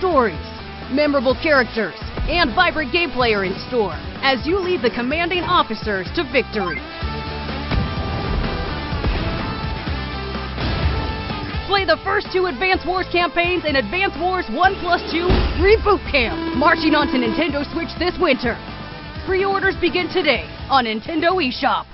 stories, memorable characters, and vibrant gameplay are in store as you lead the commanding officers to victory. Play the first 2 Advance Wars campaigns in Advance Wars 1+2 Reboot Camp, marching onto Nintendo Switch this winter. Pre-orders begin today on Nintendo eShop.